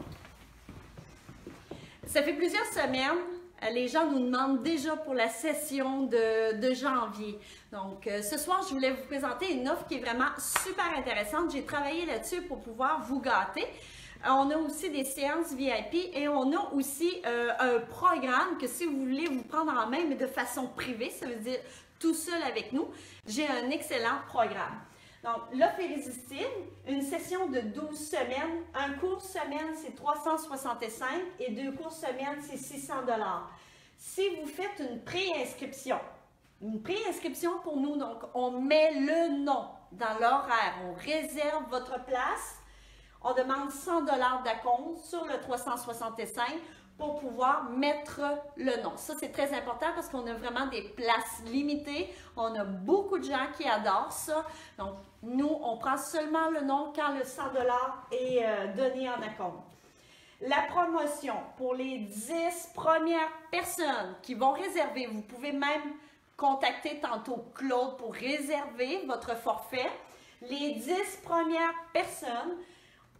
Ça fait plusieurs semaines, euh, les gens nous demandent déjà pour la session de, de janvier. Donc, euh, ce soir, je voulais vous présenter une offre qui est vraiment super intéressante. J'ai travaillé là-dessus pour pouvoir vous gâter. Euh, On a aussi des séances V I P et on a aussi euh, un programme que si vous voulez vous prendre en main, mais de façon privée, ça veut dire tout seul avec nous, j'ai un excellent programme. Donc, l'offre irrésistible, une session de douze semaines. Un cours semaine, c'est trois cent soixante-cinq et deux cours semaine, c'est six cents dollars. Si vous faites une préinscription, une préinscription pour nous, donc on met le nom dans l'horaire, on réserve votre place, on demande cent dollars d'acompte sur le trois cent soixante-cinq pour pouvoir mettre le nom. Ça, c'est très important parce qu'on a vraiment des places limitées. On a beaucoup de gens qui adorent ça. Donc, nous, on prend seulement le nom quand le cent dollars est euh, donné en acompte. La promotion pour les dix premières personnes qui vont réserver, vous pouvez même contacter tantôt Claude pour réserver votre forfait. Les dix premières personnes,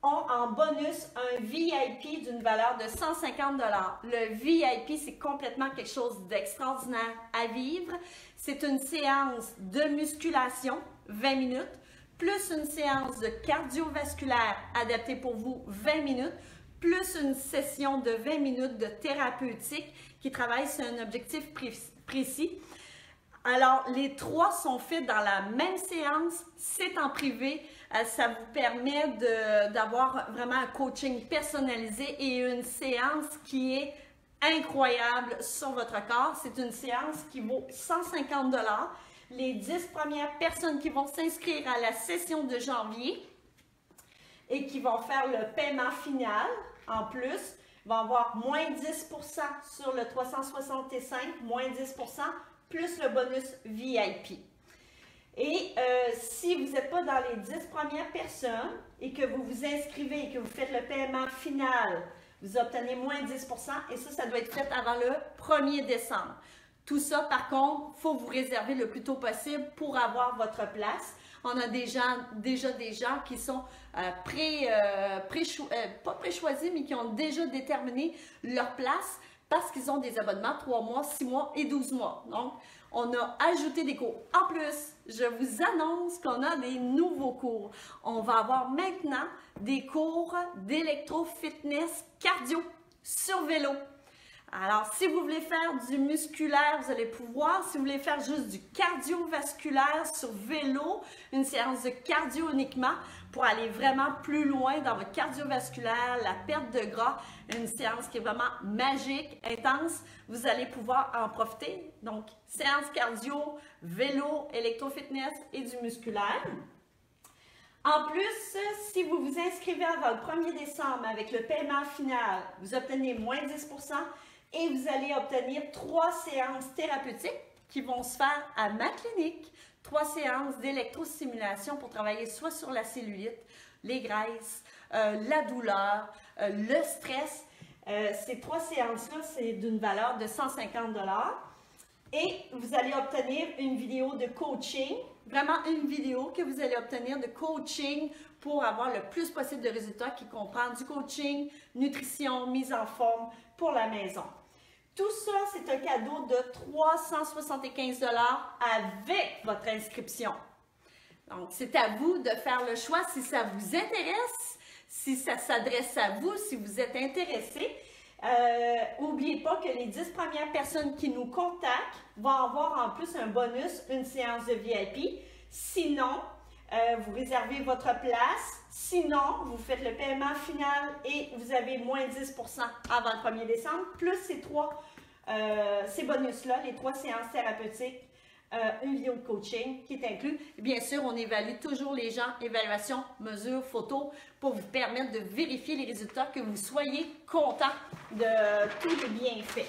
ont en bonus un V I P d'une valeur de cent cinquante dollars. Le V I P, c'est complètement quelque chose d'extraordinaire à vivre. C'est une séance de musculation, vingt minutes, plus une séance de cardiovasculaire adaptée pour vous, vingt minutes, plus une session de vingt minutes de thérapeutique qui travaille sur un objectif précis. Alors, les trois sont faits dans la même séance, c'est en privé. Ça vous permet d'avoir vraiment un coaching personnalisé et une séance qui est incroyable sur votre corps. C'est une séance qui vaut cent cinquante dollars. Les dix premières personnes qui vont s'inscrire à la session de janvier et qui vont faire le paiement final en plus vont avoir moins dix pour cent sur le trois cent soixante-cinq, moins dix pour cent plus le bonus V I P. Et euh, si vous n'êtes pas dans les dix premières personnes et que vous vous inscrivez et que vous faites le paiement final, vous obtenez moins dix pour cent et ça, ça doit être fait avant le premier décembre. Tout ça, par contre, il faut vous réserver le plus tôt possible pour avoir votre place. On a des gens, déjà des gens qui sont euh, pré, euh, pré euh, pas pré-choisis, mais qui ont déjà déterminé leur place parce qu'ils ont des abonnements trois mois, six mois et douze mois. Donc, on a ajouté des cours. En plus, je vous annonce qu'on a des nouveaux cours. On va avoir maintenant des cours d'électro-fitness cardio sur vélo. Alors, si vous voulez faire du musculaire, vous allez pouvoir. Si vous voulez faire juste du cardiovasculaire sur vélo, une séance de cardio uniquement pour aller vraiment plus loin dans votre cardiovasculaire, la perte de gras, une séance qui est vraiment magique, intense, vous allez pouvoir en profiter. Donc, séance cardio, vélo, électro-fitness et du musculaire. En plus, si vous vous inscrivez avant le premier décembre avec le paiement final, vous obtenez moins dix pour cent et vous allez obtenir trois séances thérapeutiques qui vont se faire à ma clinique. Trois séances d'électrostimulation pour travailler soit sur la cellulite, les graisses, euh, la douleur, euh, le stress. Euh, ces trois séances-là, c'est d'une valeur de cent cinquante dollars. Et vous allez obtenir une vidéo de coaching, vraiment une vidéo que vous allez obtenir de coaching pour avoir le plus possible de résultats qui comprend du coaching, nutrition, mise en forme pour la maison. Tout ça, c'est un cadeau de trois cent soixante-quinze dollars avec votre inscription. Donc, c'est à vous de faire le choix si ça vous intéresse, si ça s'adresse à vous, si vous êtes intéressé. N'oubliez euh, pas que les dix premières personnes qui nous contactent vont avoir en plus un bonus, une séance de V I P. Sinon, euh, vous réservez votre place. Sinon, vous faites le paiement final et vous avez moins dix pour cent avant le premier décembre, plus ces trois, euh, ces bonus-là, les trois séances thérapeutiques, euh, une vidéo de coaching qui est inclus. Et bien sûr, on évalue toujours les gens, évaluation, mesure, photo, pour vous permettre de vérifier les résultats, que vous soyez content de tous les bienfaits.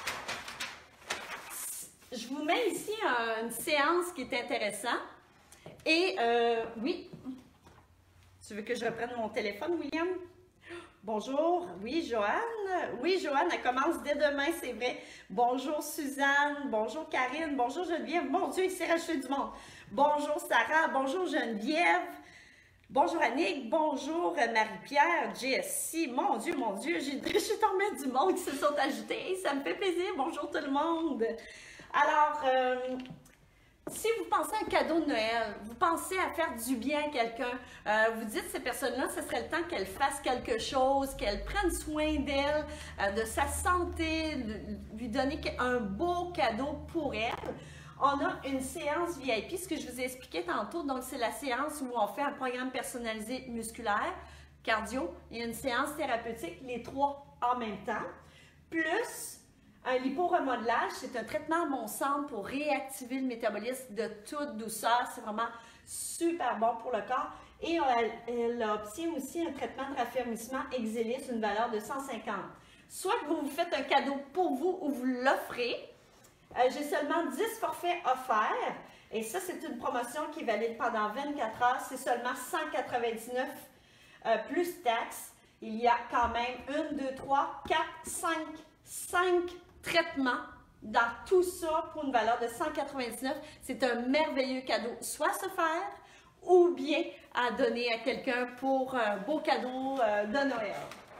Je vous mets ici une séance qui est intéressante. Et euh, oui, tu veux que je reprenne mon téléphone, William? Bonjour, oui, Joanne. Oui, Joanne, elle commence dès demain, c'est vrai. Bonjour, Suzanne. Bonjour, Karine. Bonjour, Geneviève. Mon Dieu, il s'est racheté du monde. Bonjour, Sarah. Bonjour, Geneviève. Bonjour, Annick. Bonjour, Marie-Pierre. Jessie. Mon Dieu, mon Dieu, j'ai tombé du monde qui se sont ajoutés. Ça me fait plaisir. Bonjour, tout le monde. Alors, euh, si vous pensez à un cadeau de Noël, vous pensez à faire du bien à quelqu'un, euh, vous dites ces personnes-là, ce serait le temps qu'elles fassent quelque chose, qu'elles prennent soin d'elles, euh, de sa santé, de, lui donner un beau cadeau pour elle. On a une séance V I P, ce que je vous ai expliqué tantôt, donc c'est la séance où on fait un programme personnalisé musculaire, cardio et une séance thérapeutique, les trois en même temps, plus un liporemodelage, c'est un traitement à mon centre pour réactiver le métabolisme de toute douceur. C'est vraiment super bon pour le corps. Et elle, elle obtient aussi un traitement de raffermissement Exelis, une valeur de cent cinquante. Soit que vous vous faites un cadeau pour vous ou vous l'offrez. Euh, J'ai seulement dix forfaits offerts. Et ça, c'est une promotion qui est valide pendant vingt-quatre heures. C'est seulement cent quatre-vingt-dix-neuf euh, plus taxes. Il y a quand même un, deux, trois, quatre, cinq, cinq traitements dans tout ça pour une valeur de cent quatre-vingt-dix-neuf. C'est un merveilleux cadeau, soit à se faire ou bien à donner à quelqu'un pour un beau cadeau euh, de Noël.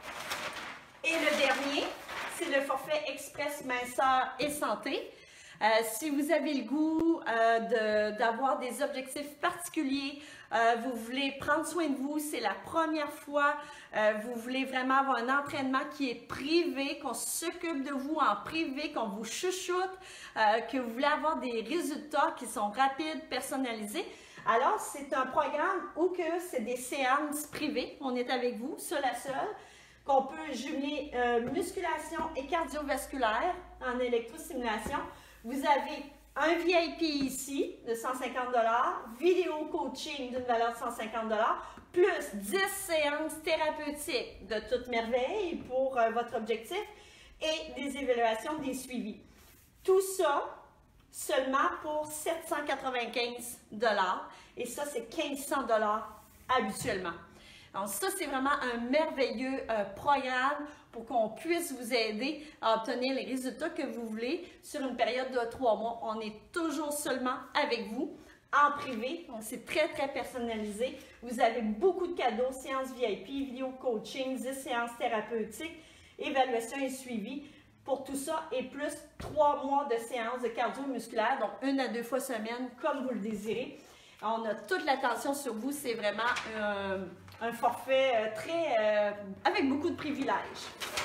Et le dernier, c'est le forfait Express Minceur et Santé. Euh, si vous avez le goût euh, d'avoir de, des objectifs particuliers, euh, vous voulez prendre soin de vous, c'est la première fois, euh, vous voulez vraiment avoir un entraînement qui est privé, qu'on s'occupe de vous en privé, qu'on vous chuchote, euh, que vous voulez avoir des résultats qui sont rapides, personnalisés. Alors, c'est un programme où que c'est des séances privées, on est avec vous, seul à seul, qu'on peut jumeler euh, musculation et cardiovasculaire en électrostimulation. Vous avez un V I P ici de cent cinquante dollars, vidéo coaching d'une valeur de cent cinquante dollars, plus dix séances thérapeutiques de toute merveille pour euh, votre objectif et des évaluations, des suivis. Tout ça seulement pour sept cent quatre-vingt-quinze dollars et ça, c'est mille cinq cents dollars habituellement. Donc ça, c'est vraiment un merveilleux euh, programme pour qu'on puisse vous aider à obtenir les résultats que vous voulez sur une période de trois mois. On est toujours seulement avec vous en privé, donc c'est très très personnalisé. Vous avez beaucoup de cadeaux, séances V I P, vidéo coaching, dix séances thérapeutiques, évaluation et suivi. Pour tout ça et plus trois mois de séances de cardio-musculaire, donc une à deux fois semaine comme vous le désirez. On a toute l'attention sur vous, c'est vraiment euh, un forfait très euh, avec beaucoup de privilèges.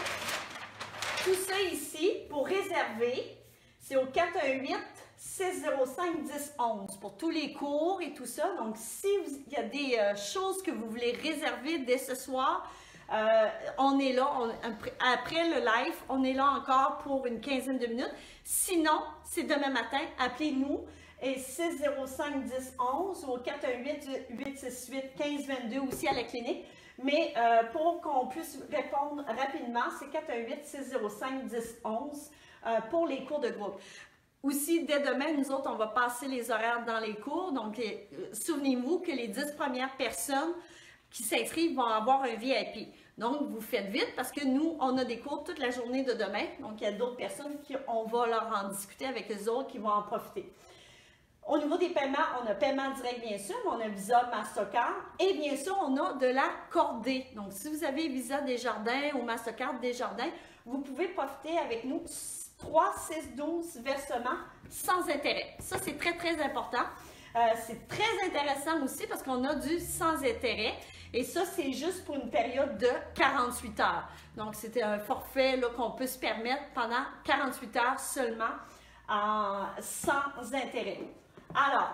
Tout ça ici, pour réserver, c'est au quatre un huit, six zéro cinq, dix onze pour tous les cours et tout ça. Donc, si il y a des euh, choses que vous voulez réserver dès ce soir, euh, on est là, on, après le live, on est là encore pour une quinzaine de minutes. Sinon, c'est demain matin, appelez-nous. Et six zéro cinq, dix onze ou au quatre un huit, huit six huit, quinze vingt-deux aussi à la clinique. Mais euh, pour qu'on puisse répondre rapidement, c'est quatre un huit, six zéro cinq, dix onze euh, pour les cours de groupe. Aussi, dès demain, nous autres, on va passer les horaires dans les cours. Donc, euh, souvenez-vous que les dix premières personnes qui s'inscrivent vont avoir un V I P. Donc, vous faites vite parce que nous, on a des cours toute la journée de demain. Donc, il y a d'autres personnes qui, on va leur en discuter avec eux autres qui vont en profiter. Au niveau des paiements, on a paiement direct bien sûr, mais on a Visa, Mastercard et bien sûr, on a de la cordée. Donc, si vous avez Visa Desjardins ou Mastercard Desjardins, vous pouvez profiter avec nous trois, six, douze versements sans intérêt. Ça, c'est très, très important. Euh, c'est très intéressant aussi parce qu'on a du sans intérêt et ça, c'est juste pour une période de quarante-huit heures. Donc, c'était un forfait qu'on peut se permettre pendant quarante-huit heures seulement en, sans intérêt. Alors,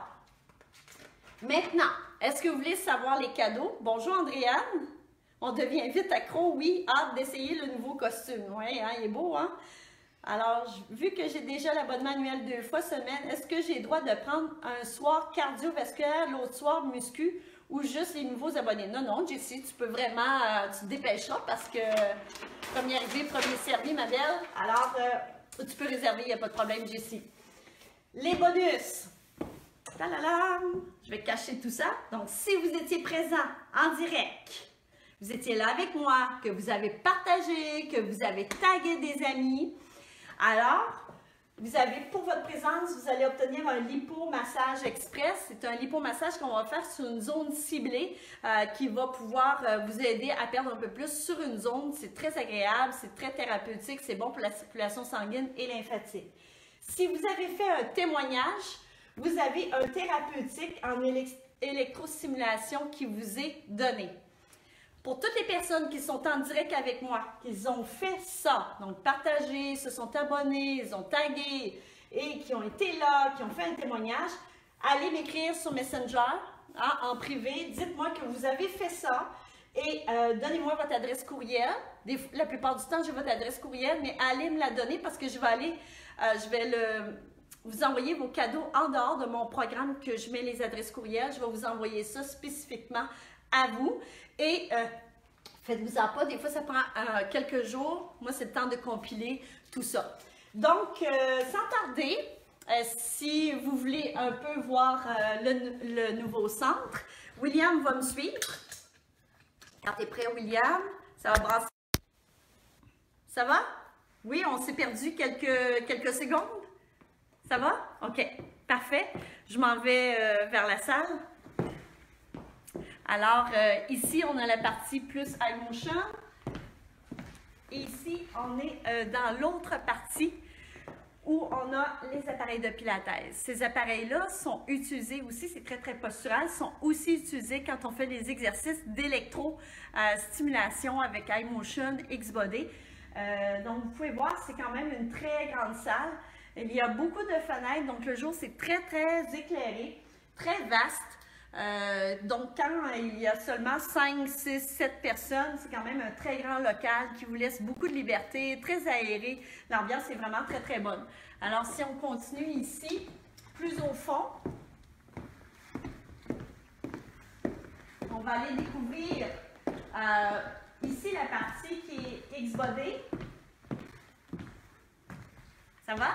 maintenant, est-ce que vous voulez savoir les cadeaux? Bonjour Andréane, on devient vite accro, oui, hâte d'essayer le nouveau costume. Oui, hein, il est beau, hein? Alors, vu que j'ai déjà l'abonnement annuel deux fois semaine, est-ce que j'ai le droit de prendre un soir cardiovasculaire, l'autre soir muscu ou juste les nouveaux abonnés? Non, non, Jessie, tu peux vraiment, euh, tu te dépêcheras parce que premier arrivé, premier servi, ma belle. Alors, euh, tu peux réserver, il n'y a pas de problème, Jessie. Les bonus. Talala, je vais cacher tout ça. Donc, si vous étiez présent en direct, vous étiez là avec moi, que vous avez partagé, que vous avez tagué des amis, alors, vous avez, pour votre présence, vous allez obtenir un lipomassage express. C'est un lipomassage qu'on va faire sur une zone ciblée euh, qui va pouvoir euh, vous aider à perdre un peu plus sur une zone. C'est très agréable, c'est très thérapeutique, c'est bon pour la circulation sanguine et lymphatique. Si vous avez fait un témoignage, vous avez un thérapeutique en électrostimulation qui vous est donné. Pour toutes les personnes qui sont en direct avec moi, qui ont fait ça, donc partagé, se sont abonnés, ils ont tagué et qui ont été là, qui ont fait un témoignage, allez m'écrire sur Messenger hein, en privé, dites-moi que vous avez fait ça et euh, donnez-moi votre adresse courriel. Des, la plupart du temps, j'ai votre adresse courriel, mais allez me la donner parce que je vais aller, euh, je vais le... vous envoyer vos cadeaux en dehors de mon programme que je mets les adresses courriel. Je vais vous envoyer ça spécifiquement à vous. Et euh, faites-vous-en pas, des fois ça prend euh, quelques jours. Moi, c'est le temps de compiler tout ça. Donc, euh, sans tarder, euh, si vous voulez un peu voir euh, le, le nouveau centre, William va me suivre. Quand tu es prêt, William, ça va brasser. Ça va? Oui, on s'est perdu quelques, quelques secondes. Ça va? OK, parfait. Je m'en vais euh, vers la salle. Alors, euh, ici, on a la partie plus eye motion. Et ici, on est euh, dans l'autre partie où on a les appareils de Pilates. Ces appareils-là sont utilisés aussi, c'est très, très postural, sont aussi utilisés quand on fait des exercices d'électro-stimulation avec eye motion, X-Body. Euh, donc, vous pouvez voir, c'est quand même une très grande salle. Il y a beaucoup de fenêtres, donc le jour, c'est très, très éclairé, très vaste. Euh, donc, quand il y a seulement cinq, six, sept personnes, c'est quand même un très grand local qui vous laisse beaucoup de liberté, très aéré. L'ambiance est vraiment très, très bonne. Alors, si on continue ici, plus au fond, on va aller découvrir euh, ici la partie qui est X-Body. Ça va?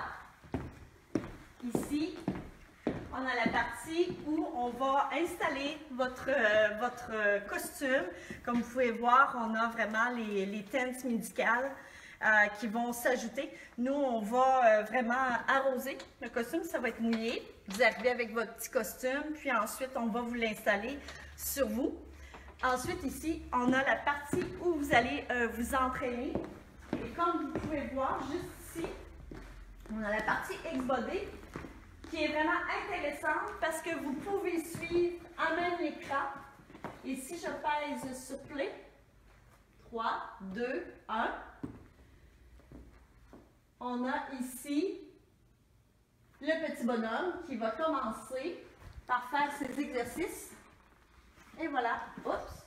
Ici, on a la partie où on va installer votre, euh, votre euh, costume. Comme vous pouvez voir, on a vraiment les, les tentes médicales euh, qui vont s'ajouter. Nous, on va euh, vraiment arroser le costume, ça va être mouillé. Vous arrivez avec votre petit costume, puis ensuite, on va vous l'installer sur vous. Ensuite, ici, on a la partie où vous allez euh, vous entraîner. Et comme vous pouvez voir, juste ici, on a la partie X-Body, qui est vraiment intéressante parce que vous pouvez suivre à même l'écran. Et si je pèse sur play, trois, deux, un, on a ici le petit bonhomme qui va commencer par faire ses exercices. Et voilà, oups.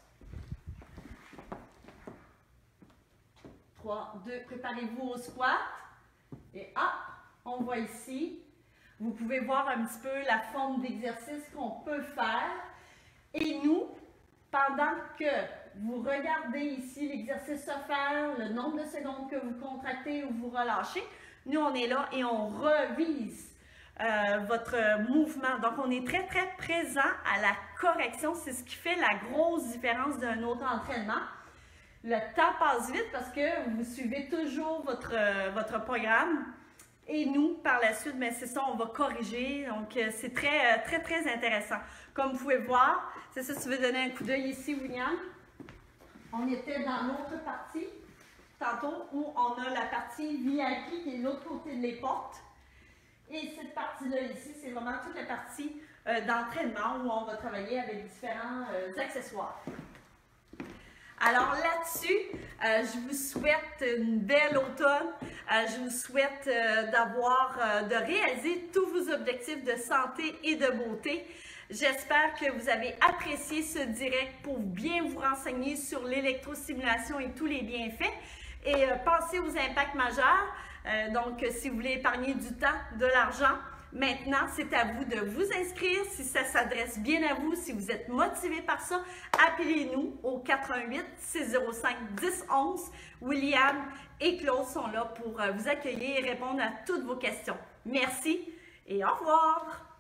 trois, deux, préparez-vous au squat. Et hop, on voit ici. Vous pouvez voir un petit peu la forme d'exercice qu'on peut faire. Et nous, pendant que vous regardez ici l'exercice se faire, le nombre de secondes que vous contractez ou vous relâchez, nous, on est là et on revise euh, votre mouvement. Donc, on est très, très présent à la correction. C'est ce qui fait la grosse différence d'un autre entraînement. Le temps passe vite parce que vous suivez toujours votre, votre programme. Et nous, par la suite, ben c'est ça, on va corriger. Donc, c'est très, très, très intéressant. Comme vous pouvez voir, c'est ça, si tu veux donner un coup d'œil ici, William. On était dans l'autre partie, tantôt, où on a la partie V I P qui est de l'autre côté de les portes. Et cette partie-là ici, c'est vraiment toute la partie euh, d'entraînement où on va travailler avec différents euh, accessoires. Alors là-dessus, euh, je vous souhaite une belle automne. Euh, je vous souhaite euh, d'avoir, euh, de réaliser tous vos objectifs de santé et de beauté. J'espère que vous avez apprécié ce direct pour bien vous renseigner sur l'électrostimulation et tous les bienfaits. Et euh, pensez aux impacts majeurs. Euh, donc, si vous voulez épargner du temps, de l'argent, maintenant, c'est à vous de vous inscrire si ça s'adresse bien à vous, si vous êtes motivé par ça. Appelez-nous au quatre un huit, six zéro cinq, dix onze. William et Claude sont là pour vous accueillir et répondre à toutes vos questions. Merci et au revoir!